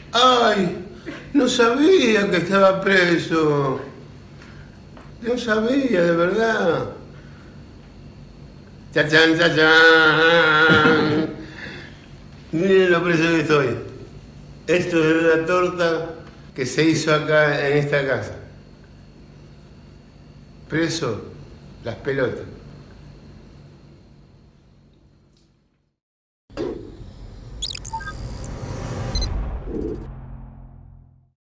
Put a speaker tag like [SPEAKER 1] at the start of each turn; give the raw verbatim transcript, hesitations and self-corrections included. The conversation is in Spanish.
[SPEAKER 1] Ay, no sabía que estaba preso. No sabía, de verdad. Chachán, chachán. Miren lo preso que estoy. Esto es una torta que se hizo acá en esta casa. Preso, las pelotas.